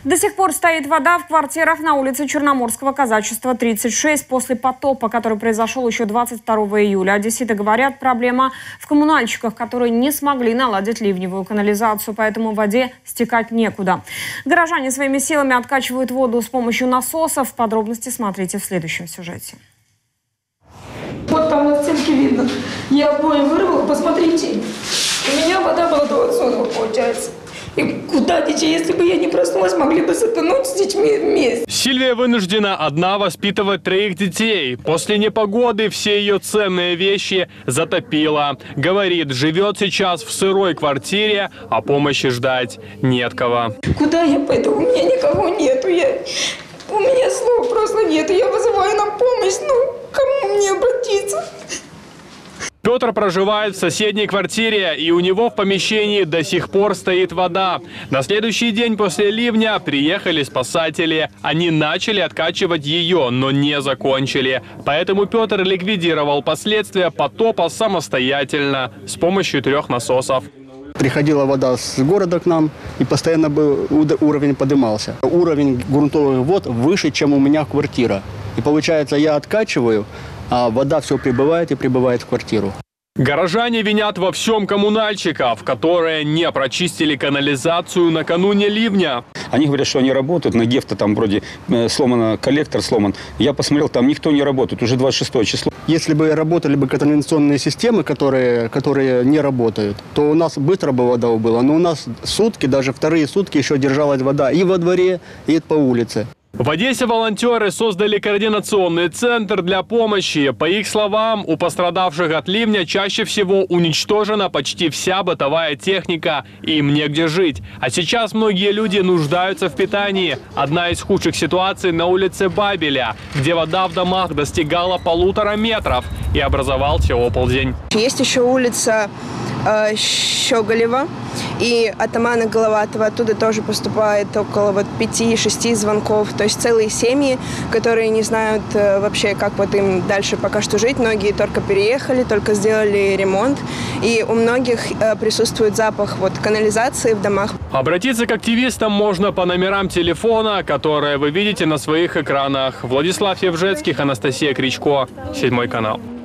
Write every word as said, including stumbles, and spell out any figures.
До сих пор стоит вода в квартирах на улице Черноморского казачества тридцать шесть после потопа, который произошел еще двадцать второго июля. Одесситы говорят, проблема в коммунальщиках, которые не смогли наладить ливневую канализацию, поэтому в воде стекать некуда. Горожане своими силами откачивают воду с помощью насосов. Подробности смотрите в следующем сюжете. Вот там на стенке видно. Я обои вырвала, посмотрите. У меня вода была до отсюда, получается. И куда детей, если бы я не проснулась, могли бы затонуть с детьми вместе. Сильвия вынуждена одна воспитывать троих детей. После непогоды все ее ценные вещи затопило. Говорит, живет сейчас в сырой квартире, а помощи ждать не от кого. Куда я пойду? У меня никого нету. Я... У меня слов просто нету. Я вызываю на помощь. Ну, кому мне обратиться? Петр проживает в соседней квартире, и у него в помещении до сих пор стоит вода. На следующий день после ливня приехали спасатели. Они начали откачивать ее, но не закончили. Поэтому Петр ликвидировал последствия потопа самостоятельно с помощью трех насосов. Приходила вода с города к нам, и постоянно был, уровень поднимался. Уровень грунтовых вод выше, чем у меня квартира. И получается, я откачиваю, а вода все прибывает и прибывает в квартиру. Горожане винят во всем коммунальщиков, которые не прочистили канализацию накануне ливня. Они говорят, что они работают, на Гефта там вроде сломан, коллектор сломан. Я посмотрел, там никто не работает, уже двадцать шестое число. Если бы работали бы канализационные системы, которые, которые не работают, то у нас быстро бы вода убыла. Но у нас сутки, даже вторые сутки еще держалась вода и во дворе, и по улице. В Одессе волонтеры создали координационный центр для помощи. По их словам, у пострадавших от ливня чаще всего уничтожена почти вся бытовая техника, и им негде жить. А сейчас многие люди нуждаются в питании. Одна из худших ситуаций на улице Бабеля, где вода в домах достигала полутора метров, и образовался оползень. Есть еще улица э, Щеголева и атамана Головатова. Оттуда тоже поступает около вот пяти-шести звонков. То есть целые семьи, которые не знают э, вообще, как вот им дальше пока что жить. Многие только переехали, только сделали ремонт. И у многих э, присутствует запах вот канализации в домах. Обратиться к активистам можно по номерам телефона, которые вы видите на своих экранах. Владислав Евжецких, Анастасия Кричко, Седьмой канал.